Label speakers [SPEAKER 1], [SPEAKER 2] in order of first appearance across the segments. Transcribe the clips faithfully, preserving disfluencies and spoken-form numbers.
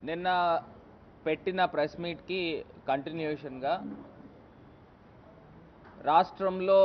[SPEAKER 1] నిన్న పెట్టిన ప్రెస్ మీట్కి కంటిన్యూషన్గా రాష్ట్రంలో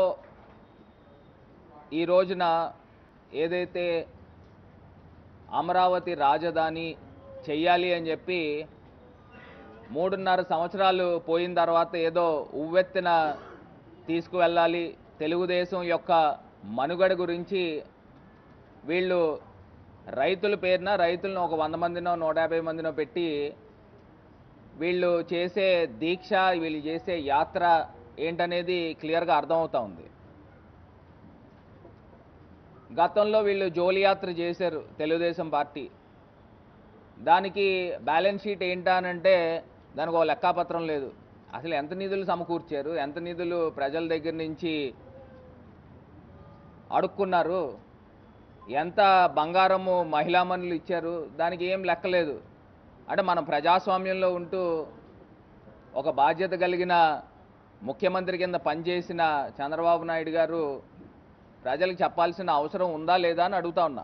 [SPEAKER 1] ఈ రోజున ఏదైతే అమరావతి రాజధాని చెయ్యాలి అని చెప్పి మూడున్నర సంవత్సరాలు పోయిన తర్వాత ఏదో ఉవ్వెత్తిన తీసుకువెళ్ళాలి తెలుగుదేశం యొక్క మనుగడ గురించి వీళ్ళు రైతుల పేరున రైతులను ఒక వంద మందినో నూట యాభై మందినో పెట్టి వీళ్ళు చేసే దీక్ష వీళ్ళు చేసే యాత్ర ఏంటనేది క్లియర్గా అర్థమవుతా ఉంది. గతంలో వీళ్ళు జోలి యాత్ర చేశారు తెలుగుదేశం పార్టీ. దానికి బ్యాలెన్స్ షీట్ ఏంటనంటే దానికి ఒక లెక్కాపత్రం లేదు. అసలు ఎంత నిధులు సమకూర్చారు, ఎంత నిధులు ప్రజల దగ్గర నుంచి అడుక్కున్నారు, ఎంత బంగారము మహిళామణులు ఇచ్చారు, దానికి ఏం లెక్కలేదు. అంటే మనం ప్రజాస్వామ్యంలో ఉంటూ ఒక బాధ్యత కలిగిన ముఖ్యమంత్రి కింద పనిచేసిన చంద్రబాబు నాయుడు గారు ప్రజలకు చెప్పాల్సిన అవసరం ఉందా లేదా అని అడుగుతా ఉన్నా.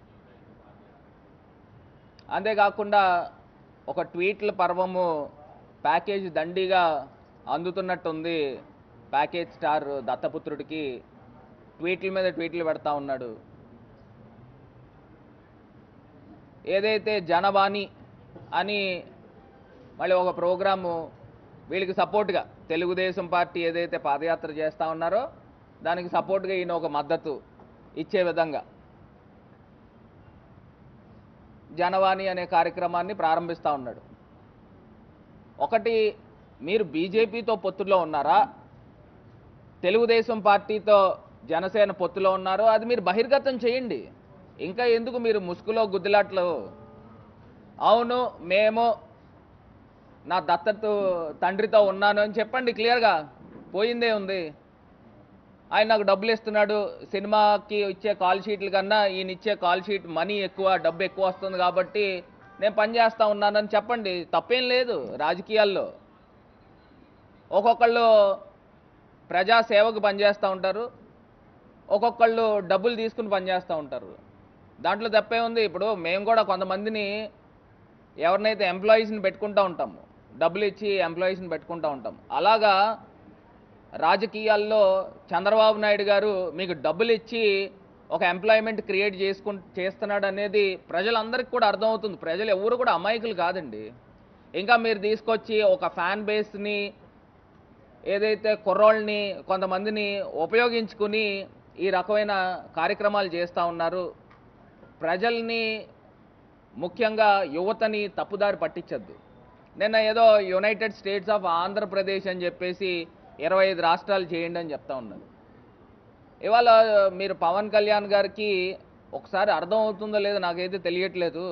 [SPEAKER 1] అంతేకాకుండా ఒక ట్వీట్ల పర్వము ప్యాకేజ్ దండిగా అందుతున్నట్టుంది. ప్యాకేజ్ స్టార్ దత్తపుత్రుడికి ట్వీట్ల మీద ట్వీట్లు పెడతా ఉన్నాడు. ఏదైతే జనవాణి అని మళ్ళీ ఒక ప్రోగ్రాము వీళ్ళకి సపోర్ట్గా తెలుగుదేశం పార్టీ ఏదైతే పాదయాత్ర చేస్తూ ఉన్నారో దానికి సపోర్ట్గా ఈయన ఒక మద్దతు ఇచ్చే విధంగా జనవాణి అనే కార్యక్రమాన్ని ప్రారంభిస్తూ ఉన్నాడు. ఒకటి, మీరు బీజేపీతో పొత్తులో ఉన్నారా, తెలుగుదేశం పార్టీతో జనసేన పొత్తులో ఉన్నారో అది మీరు బహిర్గతం చేయండి. ఇంకా ఎందుకు మీరు ముసుగులో గుద్దులాట్లు? అవును మేము నా దత్తత తండ్రితో ఉన్నాను అని చెప్పండి క్లియర్గా. పోయిందే ఉంది. ఆయన నాకు డబ్బులు ఇస్తున్నాడు, సినిమాకి ఇచ్చే కాల్ షీట్ల కన్నా ఈయన ఇచ్చే కాల్ షీట్ మనీ ఎక్కువ, డబ్బు ఎక్కువ వస్తుంది కాబట్టి నేను పనిచేస్తూ ఉన్నానని చెప్పండి. తప్పేం లేదు. రాజకీయాల్లో ఒక్కొక్కళ్ళు ప్రజాసేవకు పనిచేస్తూ ఉంటారు, ఒక్కొక్కళ్ళు డబ్బులు తీసుకుని పనిచేస్తూ ఉంటారు. దాంట్లో తప్పే ఉంది. ఇప్పుడు మేము కూడా కొంతమందిని ఎవరినైతే ఎంప్లాయీస్ని పెట్టుకుంటూ ఉంటాము, డబ్బులు ఇచ్చి ఎంప్లాయీస్ని పెట్టుకుంటూ ఉంటాం. అలాగా రాజకీయాల్లో చంద్రబాబు నాయుడు గారు మీకు డబ్బులు ఇచ్చి ఒక ఎంప్లాయ్మెంట్ క్రియేట్ చేసుకు చేస్తున్నాడు అనేది ప్రజలందరికీ కూడా అర్థమవుతుంది. ప్రజలు ఎవరు కూడా అమాయకులు కాదండి. ఇంకా మీరు తీసుకొచ్చి ఒక ఫ్యాన్ బేస్ని ఏదైతే కుర్రోళ్ళని కొంతమందిని ఉపయోగించుకుని ఈ రకమైన కార్యక్రమాలు చేస్తూ ఉన్నారు. ప్రజల్ని ముఖ్యంగా యువతని తప్పుదారి పట్టించద్దు. నిన్న ఏదో యునైటెడ్ స్టేట్స్ ఆఫ్ ఆంధ్రప్రదేశ్ అని చెప్పేసి ఇరవై ఐదు రాష్ట్రాలు చేయండి అని చెప్తా ఉన్నారు. ఇవాళ మీరు పవన్ కళ్యాణ్ గారికి ఒకసారి అర్థం అవుతుందో లేదో నాకైతే తెలియట్లేదు.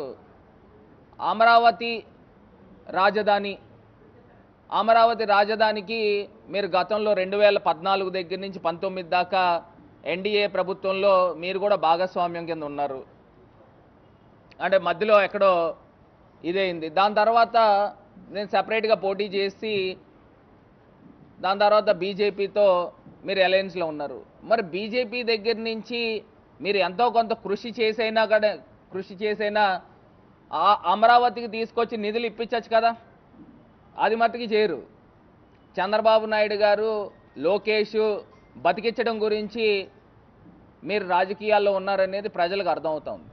[SPEAKER 1] అమరావతి రాజధాని అమరావతి రాజధానికి మీరు గతంలో రెండు వేల పద్నాలుగు దగ్గర నుంచి పంతొమ్మిది దాకా ఎన్డీఏ ప్రభుత్వంలో మీరు కూడా భాగస్వామ్యం కింద ఉన్నారు. అంటే మధ్యలో ఎక్కడో ఇదైంది. దాని తర్వాత నేను సపరేట్గా పోటీ చేసి దాని తర్వాత బీజేపీతో మీరు అలయన్స్లో ఉన్నారు. మరి బీజేపీ దగ్గర నుంచి మీరు ఎంతో కొంత కృషి చేసైనా కూడా కృషి చేసైనా ఆ అమరావతికి తీసుకొచ్చి నిధులు ఇప్పించచ్చు కదా. అది మట్టుకి చేయరు. చంద్రబాబు నాయుడు గారు లోకేష్ బతికించడం గురించి మీరు రాజకీయాల్లో ఉన్నారనేది ప్రజలకు అర్థమవుతుంది.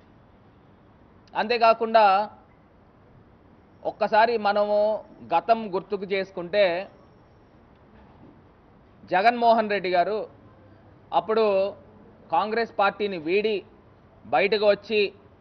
[SPEAKER 1] అంతేకాకుండా ఒక్కసారి మనము గతం గుర్తుకు చేసుకుంటే జగన్మోహన్ రెడ్డి గారు అప్పుడు కాంగ్రెస్ పార్టీని వీడి బయటకు వచ్చి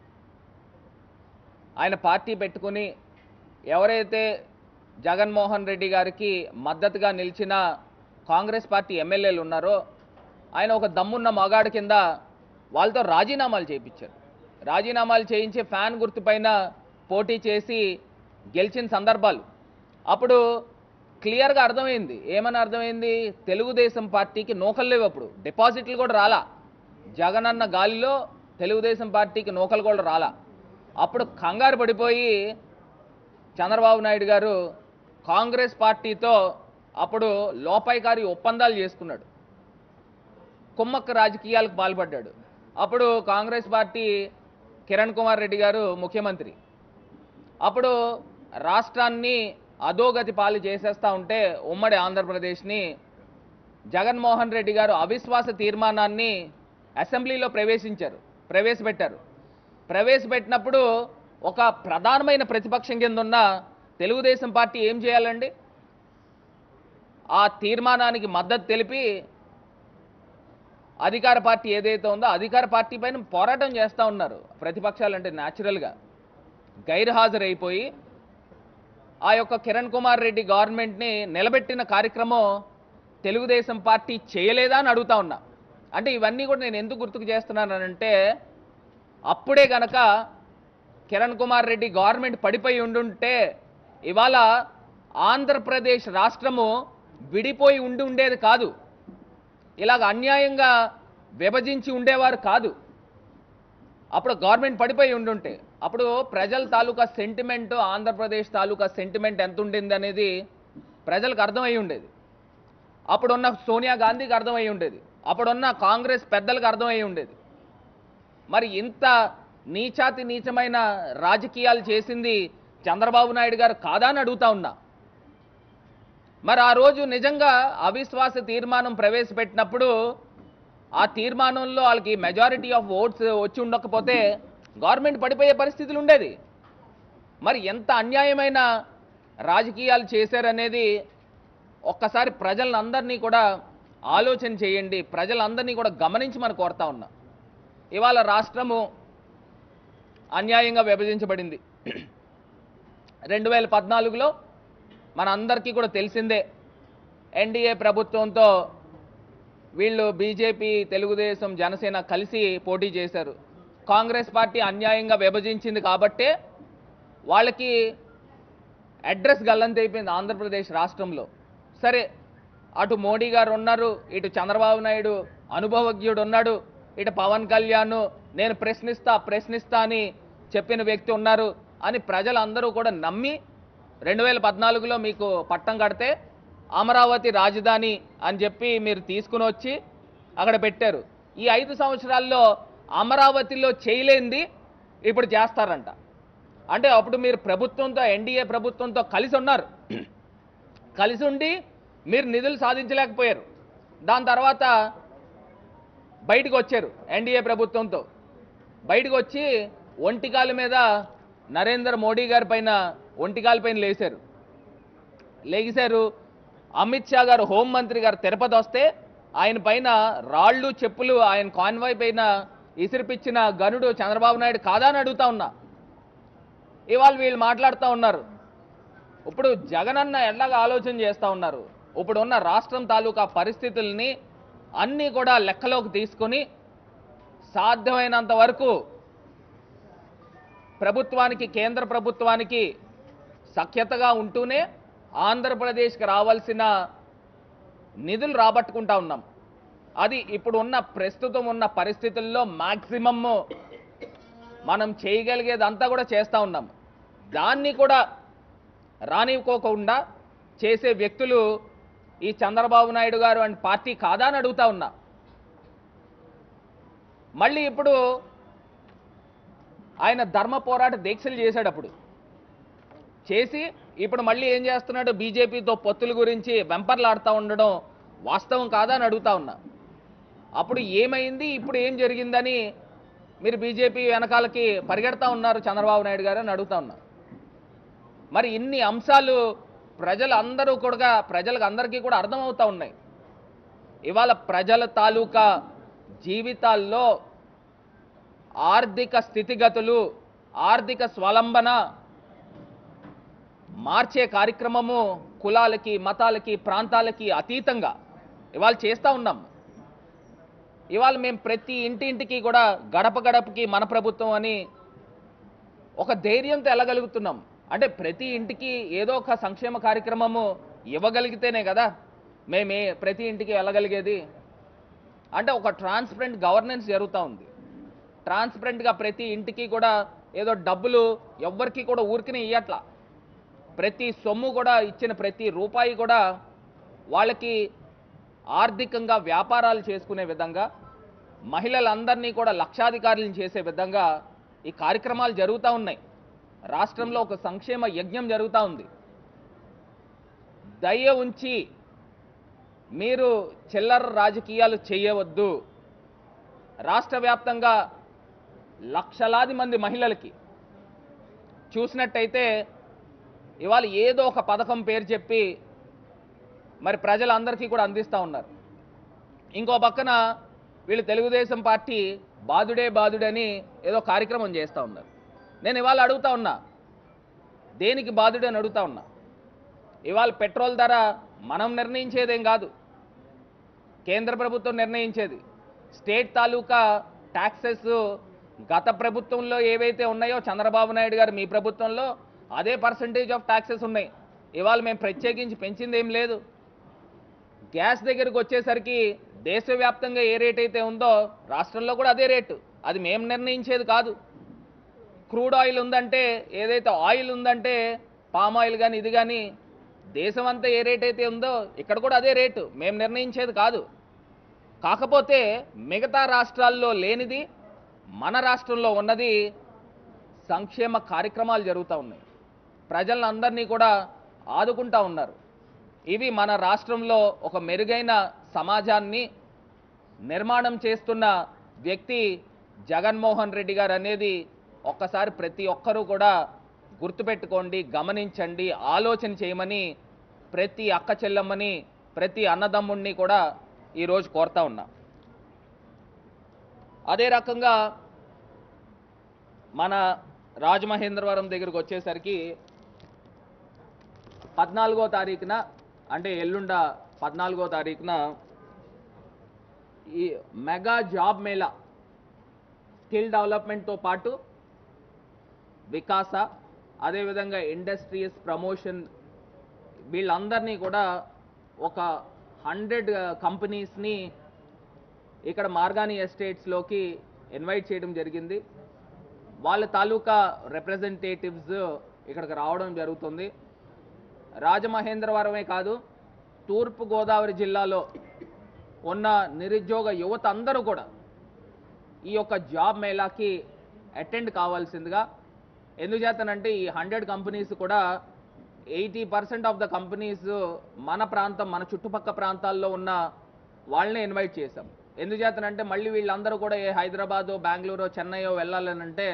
[SPEAKER 1] ఆయన పార్టీ పెట్టుకుని ఎవరైతే జగన్మోహన్ రెడ్డి గారికి మద్దతుగా నిలిచిన కాంగ్రెస్ పార్టీ ఎమ్మెల్యేలు ఉన్నారో ఆయన ఒక దమ్మున్న మగాడు కింద వాళ్ళతో రాజీనామాలు చేయించారు. రాజీనామాలు చేయించి ఫ్యాన్ గుర్తుపైన పోటీ చేసి గెలిచిన సందర్భాలు అప్పుడు క్లియర్గా అర్థమైంది. ఏమని అర్థమైంది? తెలుగుదేశం పార్టీకి నూకలు లేవు. అప్పుడు డిపాజిట్లు కూడా రాలా. జగన్ అన్న గాలిలో తెలుగుదేశం పార్టీకి నూకలు కూడా రాలా. అప్పుడు కంగారు పడిపోయి చంద్రబాబు నాయుడు గారు కాంగ్రెస్ పార్టీతో అప్పుడు లోపాయికారి ఒప్పందాలు చేసుకున్నాడు, కుమ్మక్క రాజకీయాలకు పాల్పడ్డాడు. అప్పుడు కాంగ్రెస్ పార్టీ కిరణ్ కుమార్ రెడ్డి గారు ముఖ్యమంత్రి. అప్పుడు రాష్ట్రాన్ని అధోగతి పాలు చేసేస్తూ ఉంటే ఉమ్మడి ఆంధ్రప్రదేశ్ని జగన్మోహన్ రెడ్డి గారు అవిశ్వాస తీర్మానాన్ని అసెంబ్లీలో ప్రవేశించారు ప్రవేశపెట్టారు ప్రవేశపెట్టినప్పుడు ఒక ప్రధానమైన ప్రతిపక్షం కింద ఉన్న తెలుగుదేశం పార్టీ ఏం చేయాలండి? ఆ తీర్మానానికి మద్దతు తెలిపి అధికార పార్టీ ఏదైతే ఉందో అధికార పార్టీ పైన పోరాటం చేస్తూ ఉన్నారు. ప్రతిపక్షాలు అంటే న్యాచురల్గా గైర్హాజరైపోయి ఆ యొక్క కిరణ్ కుమార్ రెడ్డి గవర్నమెంట్ని నిలబెట్టిన కార్యక్రమం తెలుగుదేశం పార్టీ చేయలేదా అని అడుగుతా ఉన్నా. అంటే ఇవన్నీ కూడా నేను ఎందుకు గుర్తుకు చేస్తున్నానంటే అప్పుడే గనక కిరణ్ కుమార్ రెడ్డి గవర్నమెంట్ పడిపోయి ఉండుంటే ఇవాళ ఆంధ్రప్రదేశ్ రాష్ట్రము విడిపోయి ఉండి ఉండేది కాదు, ఇలాగ అన్యాయంగా విభజించి ఉండేవారు కాదు. అప్పుడు గవర్నమెంట్ పడిపోయి ఉండుంటే అప్పుడు ప్రజల తాలూకా సెంటిమెంట్, ఆంధ్రప్రదేశ్ తాలూకా సెంటిమెంట్ ఎంత ఉండింది అనేది ప్రజలకు అర్థమై ఉండేది. అప్పుడున్న సోనియా గాంధీకి అర్థమై ఉండేది, అప్పుడున్న కాంగ్రెస్ పెద్దలకు అర్థమై ఉండేది. మరి ఇంత నీచాతి నీచమైన రాజకీయాలు చేసింది చంద్రబాబు నాయుడు గారు కాదా అని అడుగుతా ఉన్నా. మరి ఆ రోజు నిజంగా అవిశ్వాస తీర్మానం ప్రవేశపెట్టినప్పుడు ఆ తీర్మానంలో వాళ్ళకి మెజారిటీ ఆఫ్ ఓట్స్ వచ్చి ఉండకపోతే గవర్నమెంట్ పడిపోయే పరిస్థితులు ఉండేది. మరి ఎంత అన్యాయమైన రాజకీయాలు చేశారనేది ఒక్కసారి ప్రజలందరినీ కూడా ఆలోచన చేయండి, ప్రజలందరినీ కూడా గమనించి మనం కోరుతా ఉన్నాం. ఇవాళ రాష్ట్రము అన్యాయంగా విభజించబడింది. రెండు వేల పద్నాలుగులో మన అందరికీ కూడా తెలిసిందే, ఎన్డీఏ ప్రభుత్వంతో వీళ్ళు బీజేపీ, తెలుగుదేశం, జనసేన కలిసి పోటీ చేశారు. కాంగ్రెస్ పార్టీ అన్యాయంగా విభజించింది కాబట్టే వాళ్ళకి అడ్రస్ గల్లంతైపోయింది ఆంధ్రప్రదేశ్ రాష్ట్రంలో. సరే, అటు మోడీ గారు ఉన్నారు, ఇటు చంద్రబాబు నాయుడు అనుభవజ్ఞుడు ఉన్నాడు, ఇటు పవన్ కళ్యాణ్ నేను ప్రశ్నిస్తా ప్రశ్నిస్తా అని చెప్పిన వ్యక్తి ఉన్నారు అని ప్రజలందరూ కూడా నమ్మి రెండు వేల పద్నాలుగులో మీకు పట్టం కడితే అమరావతి రాజధాని అని చెప్పి మీరు తీసుకుని వచ్చి అక్కడ పెట్టారు. ఈ ఐదు సంవత్సరాల్లో అమరావతిలో చేయలేంది ఇప్పుడు చేస్తారంట. అంటే అప్పుడు మీరు ప్రభుత్వంతో, ఎన్డీఏ ప్రభుత్వంతో కలిసి ఉన్నారు, కలిసి ఉండి మీరు నిధులు సాధించలేకపోయారు. దాని తర్వాత బయటకు వచ్చారు ఎన్డీఏ ప్రభుత్వంతో, బయటకు వచ్చి ఒంటికాల మీద నరేంద్ర మోడీ గారి పైన ఒంటికాల పైన లేచారు లేగిశారు అమిత్ షా గారు, హోంమంత్రి గారు తిరుపతి వస్తే ఆయన పైన రాళ్ళు చెప్పులు ఆయన కాన్వాయ్ పైన ఇసిరిపిచ్చిన గనుడు చంద్రబాబు నాయుడు కాదా అని అడుగుతా ఉన్నా. ఇవాళ వీళ్ళు మాట్లాడుతూ ఉన్నారు. ఇప్పుడు జగనన్న ఎట్లాగా ఆలోచన చేస్తూ ఉన్నారు, ఇప్పుడు ఉన్న రాష్ట్రం తాలూకా పరిస్థితుల్ని అన్నీ కూడా లెక్కలోకి తీసుకొని సాధ్యమైనంత వరకు ప్రభుత్వానికి, కేంద్ర ప్రభుత్వానికి సఖ్యతగా ఉంటూనే ఆంధ్రప్రదేశ్కి రావాల్సిన నిధులు రాబట్టుకుంటా ఉన్నాం. అది ఇప్పుడు ఉన్న ప్రస్తుతం ఉన్న పరిస్థితుల్లో మ్యాక్సిమమ్ మనం చేయగలిగేదంతా కూడా చేస్తూ ఉన్నాం. దాన్ని కూడా రానివ్వకోకుండా చేసే వ్యక్తులు ఈ చంద్రబాబు నాయుడు గారు అండ్ పార్టీ కాదా అని అడుగుతా ఉన్నా. మళ్ళీ ఇప్పుడు ఆయన ధర్మ పోరాట దీక్షలు చేశాడు, అప్పుడు చేసి ఇప్పుడు మళ్ళీ ఏం చేస్తున్నాడు, బీజేపీతో పొత్తుల గురించి వెంపర్లాడుతూ ఉండడం వాస్తవం కాదా అని అడుగుతా ఉన్నా. అప్పుడు ఏమైంది, ఇప్పుడు ఏం జరిగిందని మీరు బీజేపీ వెనకాలకి పరిగెడతా ఉన్నారు చంద్రబాబు నాయుడు గారు అని అడుగుతా ఉన్నా. మరి ఇన్ని అంశాలు ప్రజలందరూ కూడా, ప్రజలకు అందరికీ కూడా అర్థమవుతూ ఉన్నాయి. ఇవాళ ప్రజల తాలూకా జీవితాల్లో ఆర్థిక స్థితిగతులు, ఆర్థిక స్వలంబన మార్చే కార్యక్రమము కులాలకి, మతాలకి, ప్రాంతాలకి అతీతంగా ఇవాళ చేస్తూ ఉన్నాం. ఇవాళ మేము ప్రతి ఇంటింటికి కూడా గడప గడపకి మన ప్రభుత్వం అని ఒక ధైర్యంతో వెళ్ళగలుగుతున్నాం. అంటే ప్రతి ఇంటికి ఏదో ఒక సంక్షేమ కార్యక్రమము ఇవ్వగలిగితేనే కదా మేమే ప్రతి ఇంటికి వెళ్ళగలిగేది. అంటే ఒక ట్రాన్స్పరెంట్ గవర్నెన్స్ జరుగుతూ ఉంది. ట్రాన్స్పరెంట్గా ప్రతి ఇంటికి కూడా ఏదో డబ్బులు ఎవ్వరికి కూడా ఊరికినే ఇవ్వట్లా, ప్రతి సొమ్ము కూడా ఇచ్చిన ప్రతి రూపాయి కూడా వాళ్ళకి ఆర్థికంగా వ్యాపారాలు చేసుకునే విధంగా, మహిళలందరినీ కూడా లక్షాధికారులను చేసే విధంగా ఈ కార్యక్రమాలు జరుగుతూ ఉన్నాయి. రాష్ట్రంలో ఒక సంక్షేమ యజ్ఞం జరుగుతూ ఉంది. దయ ఉంచి మీరు చిల్లర రాజకీయాలు చేయవద్దు. రాష్ట్ర వ్యాప్తంగా లక్షలాది మంది మహిళలకి చూసినట్టయితే ఇవాళ ఏదో ఒక పథకం పేరు చెప్పి మరి ప్రజలందరికీ కూడా అందిస్తూ ఉన్నారు. ఇంకో పక్కన వీళ్ళు తెలుగుదేశం పార్టీ బాదుడే బాదుడని ఏదో కార్యక్రమం చేస్తూ ఉన్నారు. నేను ఇవాళ అడుగుతా ఉన్నా, దేనికి బాదుడు అని అడుగుతా ఉన్నా. ఇవాళ పెట్రోల్ ధర మనం నిర్ణయించేదేం కాదు, కేంద్ర ప్రభుత్వం నిర్ణయించేది. స్టేట్ తాలూకా ట్యాక్సెస్ గత ప్రభుత్వంలో ఏవైతే ఉన్నాయో చంద్రబాబు నాయుడు గారు మీ ప్రభుత్వంలో అదే పర్సంటేజ్ ఆఫ్ ట్యాక్సెస్ ఉన్నాయి. ఇవాళ మేము ప్రత్యేకించి పెంచింది ఏం లేదు. గ్యాస్ దగ్గరికి వచ్చేసరికి దేశవ్యాప్తంగా ఏ రేట్ అయితే ఉందో రాష్ట్రంలో కూడా అదే రేటు. అది మేము నిర్ణయించేది కాదు. క్రూడ్ ఆయిల్ ఉందంటే, ఏదైతే ఆయిల్ ఉందంటే పామ్ ఆయిల్ కానీ ఇది కానీ దేశం అంతా ఏ రేట్ అయితే ఉందో ఇక్కడ కూడా అదే రేటు. మేము నిర్ణయించేది కాదు. కాకపోతే మిగతా రాష్ట్రాల్లో లేనిది మన రాష్ట్రంలో ఉన్నది సంక్షేమ కార్యక్రమాలు జరుగుతూ ఉన్నాయి. ప్రజలందరినీ కూడా ఆదుకుంటూ ఉన్నారు. ఇవి మన రాష్ట్రంలో ఒక మెరుగైన సమాజాన్ని నిర్మాణం చేస్తున్న వ్యక్తి జగన్మోహన్ రెడ్డి గారు అనేది ఒక్కసారి ప్రతి ఒక్కరూ కూడా గుర్తుపెట్టుకోండి, గమనించండి, ఆలోచన చేయమని ప్రతి అక్క చెల్లమ్మని ప్రతి అన్నదమ్ముణ్ణి కూడా ఈరోజు కోరుతా ఉన్నా. అదే రకంగా మన రాజమహేంద్రవరం దగ్గరకు వచ్చేసరికి పద్నాలుగో తారీఖున అంటే ఎల్లుండ పద్నాలుగో తారీఖున ఈ మెగా జాబ్ మేళా స్కిల్ డెవలప్మెంట్తో పాటు వికాస అదేవిధంగా ఇండస్ట్రీస్ ప్రమోషన్ వీళ్ళందరినీ కూడా ఒక హండ్రెడ్ కంపెనీస్ని ఇక్కడ మార్గాని ఎస్టేట్స్లోకి ఇన్వైట్ చేయడం జరిగింది. వాళ్ళ తాలూకా రిప్రజెంటేటివ్స్ ఇక్కడికి రావడం జరుగుతుంది. రాజమహేంద్రవరమే కాదు, తూర్పుగోదావరి జిల్లాలో ఉన్న నిరుద్యోగ యువత అందరూ కూడా ఈ యొక్క జాబ్ మేళాకి అటెండ్ కావాల్సిందిగా. ఎందుచేతనంటే ఈ హండ్రెడ్ కంపెనీస్ కూడా eighty percent of the companies మన ప్రాంతం మన చుట్టుపక్కల ప్రాంతాల్లో ఉన్న వాళ్ళనే ఇన్వైట్ చేశాం. ఎందుచేతనంటే మళ్ళీ వీళ్ళందరూ కూడా ఏ హైదరాబాదో బెంగళూరో చెన్నైయో వెళ్ళాలనంటే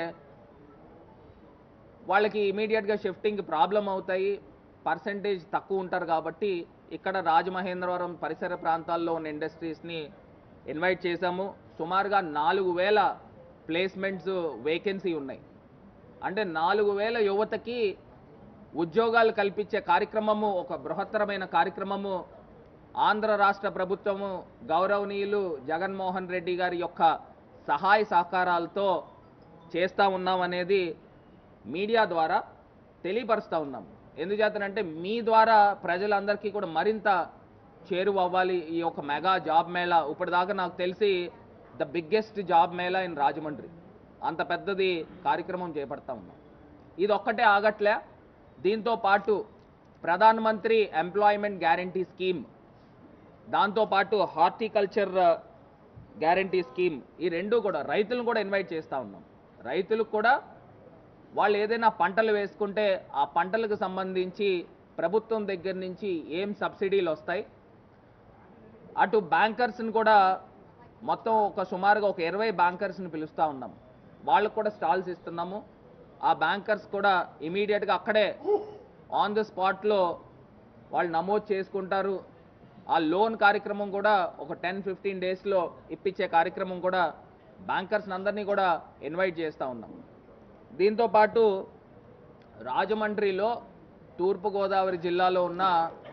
[SPEAKER 1] వాళ్ళకి ఇమీడియట్గా షిఫ్టింగ్ ప్రాబ్లం అవుతాయి, పర్సంటేజ్ తక్కువ ఉంటారు. కాబట్టి ఇక్కడ రాజమహేంద్రవరం పరిసర ప్రాంతాల్లో ఉన్న ఇండస్ట్రీస్ని ఇన్వైట్ చేశాము. సుమారుగా నాలుగు వేల ప్లేస్మెంట్స్ వేకెన్సీ ఉన్నాయి. అంటే నాలుగు వేల యువతకి ఉద్యోగాలు కల్పించే కార్యక్రమము, ఒక బృహత్తరమైన కార్యక్రమము ఆంధ్ర రాష్ట్ర ప్రభుత్వము గౌరవనీయులు జగన్మోహన్ రెడ్డి గారి యొక్క సహాయ సహకారాలతో చేస్తూ ఉన్నాం అనేది మీడియా ద్వారా తెలియపరుస్తూ ఉన్నాం. ఎందుచేతనంటే మీ ద్వారా ప్రజలందరికీ కూడా మరింత చేరువ అవ్వాలి. ఈ యొక్క మెగా జాబ్ మేళా ఇప్పటిదాకా నాకు తెలిసి the biggest job mela in Rajahmundry, అంత పెద్దది కార్యక్రమం చేపడతా ఉన్నాం. ఇది ఒక్కటే ఆగట్లే. దీంతో పాటు ప్రధానమంత్రి ఎంప్లాయ్మెంట్ గ్యారంటీ స్కీమ్, దాంతోపాటు హార్టికల్చర్ గ్యారంటీ స్కీమ్, ఈ రెండు కూడా రైతులను కూడా ఇన్వైట్ చేస్తూ ఉన్నాం. రైతులకు కూడా వాళ్ళు ఏదైనా పంటలు వేసుకుంటే ఆ పంటలకు సంబంధించి ప్రభుత్వం దగ్గర నుంచి ఏం సబ్సిడీలు వస్తాయి, అటు బ్యాంకర్స్ని కూడా మొత్తం ఒక సుమారుగా ఒక ఇరవై బ్యాంకర్స్ని పిలుస్తూ ఉన్నాం. వాళ్ళకు కూడా స్టాల్స్ ఇస్తున్నాము. ఆ బ్యాంకర్స్ కూడా ఇమీడియట్గా అక్కడే ఆన్ ది స్పాట్లో వాళ్ళు నమోదు చేసుకుంటారు. ఆ లోన్ కార్యక్రమం కూడా ఒక టెన్ ఫిఫ్టీన్ డేస్లో ఇప్పించే కార్యక్రమం కూడా బ్యాంకర్స్ని అందరినీ కూడా ఇన్వైట్ చేస్తూ ఉన్నాం. దీంతోపాటు రాజమండ్రిలో తూర్పుగోదావరి జిల్లాలో ఉన్న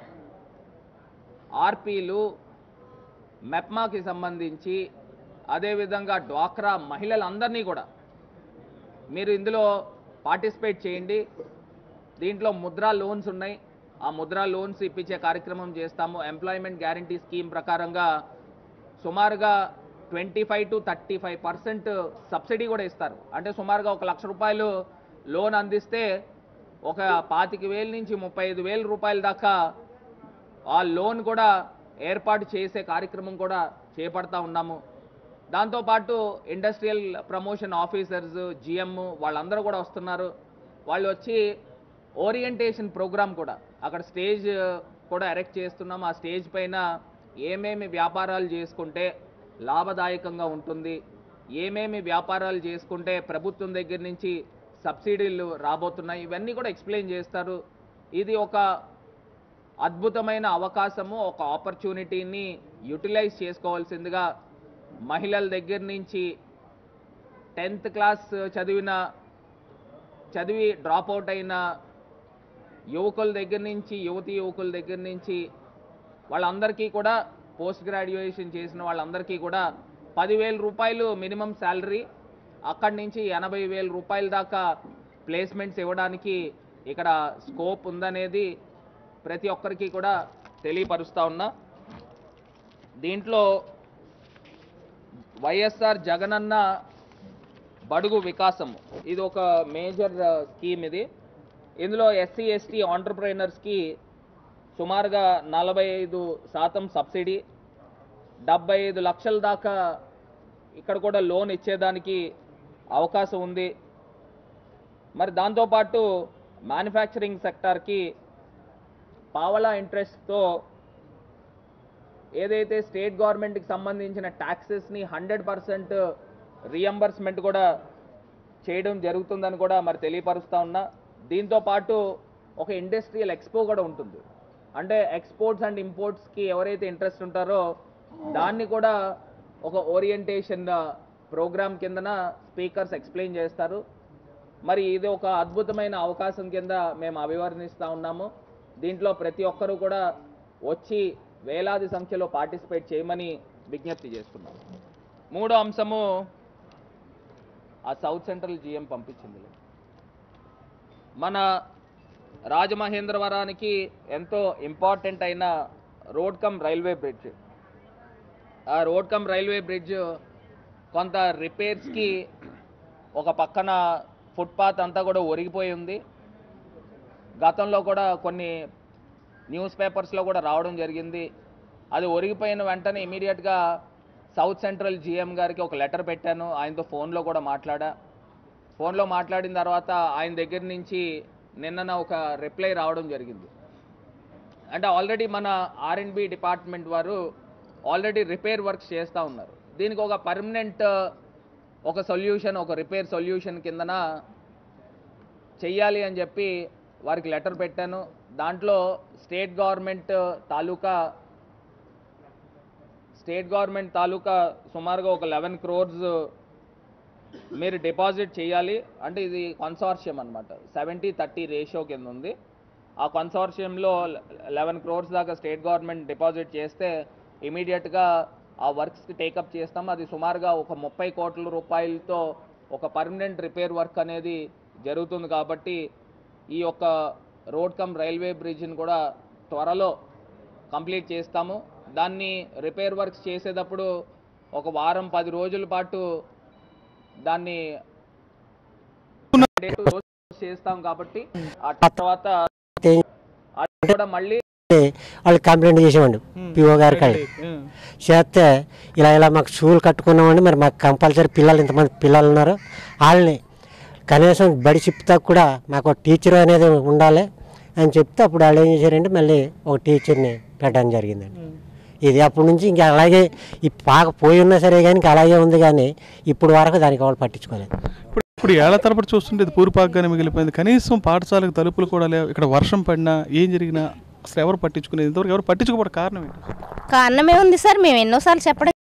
[SPEAKER 1] ఆర్పీలు, మెప్మాకి సంబంధించి అదేవిధంగా డ్వాక్రా మహిళలందరినీ కూడా మీరు ఇందులో పార్టిసిపేట్ చేయండి. దీంట్లో ముద్రా లోన్స్ ఉన్నాయి, ఆ ముద్రా లోన్స్ ఇప్పించే కార్యక్రమం చేస్తాము. ఎంప్లాయ్మెంట్ గ్యారంటీ స్కీమ్ ప్రకారంగా సుమారుగా twenty five to thirty five percent subsidy కూడా ఇస్తారు. అంటే సుమారుగా ఒక లక్ష రూపాయలు లోన్ అందిస్తే ఒక పాతిక వేల నుంచి ముప్పై ఐదు వేల రూపాయల దాకా ఆ లోన్ కూడా ఏర్పాటు చేసే కార్యక్రమం కూడా చేపడతా ఉన్నాము. దాంతోపాటు ఇండస్ట్రియల్ ప్రమోషన్ ఆఫీసర్స్, జిఎం వాళ్ళందరూ కూడా వస్తున్నారు. వాళ్ళు వచ్చి ఓరియంటేషన్ ప్రోగ్రామ్ కూడా అక్కడ స్టేజ్ కూడా ఎరెక్ట్ చేస్తున్నాం. ఆ స్టేజ్ పైన ఏమేమి వ్యాపారాలు చేసుకుంటే లాభదాయకంగా ఉంటుంది, ఏమేమి వ్యాపారాలు చేసుకుంటే ప్రభుత్వం దగ్గర నుంచి సబ్సిడీలు రాబోతున్నాయి, ఇవన్నీ కూడా ఎక్స్ప్లెయిన్ చేస్తారు. ఇది ఒక అద్భుతమైన అవకాశము, ఒక ఆపర్చునిటీని యూటిలైజ్ చేసుకోవాల్సిందిగా మహిళల దగ్గర నుంచి టెన్త్ క్లాస్ చదివిన చదివి డ్రాప్ అవుట్ అయిన యువకుల దగ్గర నుంచి యువతి యువకుల దగ్గర నుంచి వాళ్ళందరికీ కూడా పోస్ట్ గ్రాడ్యుయేషన్ చేసిన వాళ్ళందరికీ కూడా పదివేల రూపాయలు మినిమం శాలరీ, అక్కడి నుంచి ఎనభై వేల రూపాయల దాకా ప్లేస్మెంట్స్ ఇవ్వడానికి ఇక్కడ స్కోప్ ఉందనేది ప్రతి ఒక్కరికి కూడా తెలియపరుస్తా ఉన్నా. దీంట్లో వైఎస్ఆర్ జగనన్న బడుగు వికాసం ఇది ఒక మేజర్ స్కీమ్. ఇది ఇందులో ఎస్సీ ఎస్టీ ఆంటర్ప్రైనర్స్కి సుమారుగా నలభై ఐదు శాతం సబ్సిడీ, డెబ్బై ఐదు లక్షల దాకా ఇక్కడ కూడా లోన్ ఇచ్చేదానికి అవకాశం ఉంది. మరి దాంతోపాటు మ్యానుఫ్యాక్చరింగ్ సెక్టార్కి పావలా ఇంట్రెస్ట్తో ఏదైతే స్టేట్ గవర్నమెంట్కి సంబంధించిన ట్యాక్సెస్ని హండ్రెడ్ పర్సెంట్ రీఎంబర్స్మెంట్ కూడా చేయడం జరుగుతుందని కూడా మరి తెలియపరుస్తూ ఉన్నా. దీంతో పాటు ఒక ఇండస్ట్రియల్ ఎక్స్పో కూడా ఉంటుంది. అంటే ఎక్స్పోర్ట్స్ అండ్ ఇంపోర్ట్స్కి ఎవరైతే ఇంట్రెస్ట్ ఉంటారో దాన్ని కూడా ఒక ఓరియంటేషన్ ప్రోగ్రామ్ కిందన స్పీకర్స్ ఎక్స్ప్లెయిన్ చేస్తారు. మరి ఇది ఒక అద్భుతమైన అవకాశం కింద మేము అభివర్ణిస్తూ ఉన్నాము. దీంట్లో ప్రతి ఒక్కరూ కూడా వచ్చి వేలాది సంఖ్యలో పార్టిసిపేట్ చేయమని విజ్ఞప్తి చేస్తున్నాం. మూడో అంశము ఆ సౌత్ సెంట్రల్ జిఎం పంపించింది. మన రాజమహేంద్రవరానికి ఎంతో ఇంపార్టెంట్ అయిన రోడ్ కమ్ రైల్వే బ్రిడ్జ్, ఆ రోడ్ కమ్ రైల్వే బ్రిడ్జ్ కొంత రిపేర్స్కి ఒక పక్కన ఫుట్పాత్ అంతా కూడా ఒరిగిపోయి ఉంది. గతంలో కూడా కొన్ని న్యూస్ పేపర్స్లో కూడా రావడం జరిగింది. అది ఒరిగిపోయిన వెంటనే ఇమీడియట్గా సౌత్ సెంట్రల్ జిఎం గారికి ఒక లెటర్ పెట్టాను. ఆయనతో ఫోన్లో కూడా మాట్లాడా. ఫోన్లో మాట్లాడిన తర్వాత ఆయన దగ్గర నుంచి నిన్న ఒక రిప్లై రావడం జరిగింది. అంటే ఆల్రెడీ మన ఆర్ అండ్ బి డిపార్ట్మెంట్ వారు ఆల్రెడీ రిపేర్ వర్క్స్ చేస్తూ ఉన్నారు. దీనికి ఒక పర్మనెంట్ ఒక సొల్యూషన్, ఒక రిపేర్ సొల్యూషన్ కిందన చెయ్యాలి అని చెప్పి వారికి లెటర్ పెట్టాను. దాంట్లో స్టేట్ గవర్నమెంట్ తాలూకా స్టేట్ గవర్నమెంట్ తాలూకా సుమారుగా ఒక లెవెన్ క్రోర్స్ మీరు డిపాజిట్ చేయాలి. అంటే ఇది కన్సార్షియం అనమాట, సెవెంటీ థర్టీ రేషియో కింద ఉంది. ఆ కన్సార్షియంలో లెవెన్ క్రోర్స్ దాకా స్టేట్ గవర్నమెంట్ డిపాజిట్ చేస్తే ఇమీడియట్గా ఆ వర్క్స్కి టేకప్ చేస్తాం. అది సుమారుగా ఒక ముప్పై కోట్ల రూపాయలతో ఒక పర్మనెంట్ రిపేర్ వర్క్ అనేది జరుగుతుంది. కాబట్టి ఈ యొక్క రోడ్ కమ్ రైల్వే బ్రిడ్జ్ని కూడా త్వరలో కంప్లీట్ చేస్తాము. దాన్ని రిపేర్ వర్క్స్ చేసేటప్పుడు ఒక వారం పది రోజుల పాటు దాన్ని చేస్తాం. కాబట్టి ఆ తర్వాత అది కూడా మళ్ళీ
[SPEAKER 2] వాళ్ళు కంప్లైంట్ చేసేవాడు పిఓ గారికి. చేస్తే ఇలా ఇలా మాకు స్కూల్ కట్టుకున్నామండి, మరి మాకు కంపల్సరీ పిల్లలు ఇంతమంది పిల్లలు ఉన్నారు, వాళ్ళని కనీసం బడి చెప్తా కూడా మాకు టీచర్ అనేది ఉండాలి అని చెప్తే అప్పుడు వాళ్ళు ఏం చేశారంటే మళ్ళీ ఒక టీచర్ని పెట్టడం జరిగిందండి. ఇది అప్పటి నుంచి ఇంకా అలాగే ఈ పాక పోయి ఉన్నా సరే కానీ ఇంకా అలాగే ఉంది, కానీ ఇప్పుడు వరకు దానికి వాళ్ళు పట్టించుకోలేదు.
[SPEAKER 3] ఇప్పుడు ఇప్పుడు ఏళ్ల తరబడి చూస్తుంటే ఇది పూర్పాగ్గానే మిగిలిపోయింది. కనీసం పాఠశాలకు తలుపులు కూడా లేవు. ఇక్కడ వర్షం పడినా ఏం జరిగినా అసలు ఎవరు పట్టించుకునేది? ఇంతవరకు ఎవరు పట్టించుకోవడం కారణం ఏంటి?
[SPEAKER 4] కారణమే ఉంది సార్, మేము ఎన్నోసార్లు చెప్పడం